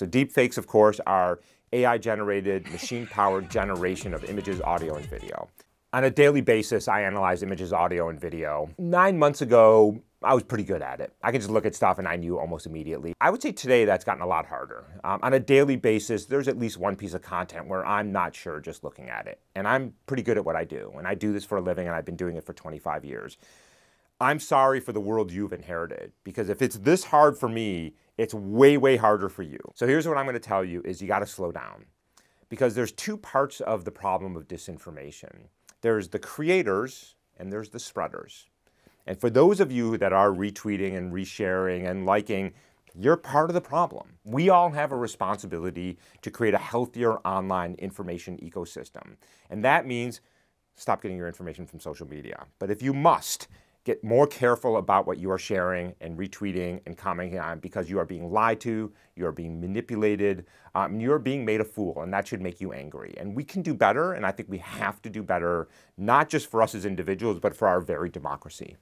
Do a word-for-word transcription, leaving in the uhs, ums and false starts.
So deepfakes, of course, are A I-generated, machine-powered generation of images, audio, and video. On a daily basis, I analyze images, audio, and video. Nine months ago, I was pretty good at it. I could just look at stuff and I knew almost immediately. I would say today that's gotten a lot harder. Um, on a daily basis, there's at least one piece of content where I'm not sure just looking at it. And I'm pretty good at what I do. And I do this for a living, and I've been doing it for twenty-five years. I'm sorry for the world you've inherited, because if it's this hard for me, it's way, way harder for you. So here's what I'm going to tell you is you got to slow down, because there's two parts of the problem of disinformation. There's the creators and there's the spreaders. And for those of you that are retweeting and resharing and liking, you're part of the problem. We all have a responsibility to create a healthier online information ecosystem. And that means stop getting your information from social media. But if you must, get more careful about what you are sharing and retweeting and commenting on, because you are being lied to, you are being manipulated, um, you're being made a fool, and that should make you angry. And we can do better, and I think we have to do better, not just for us as individuals, but for our very democracy.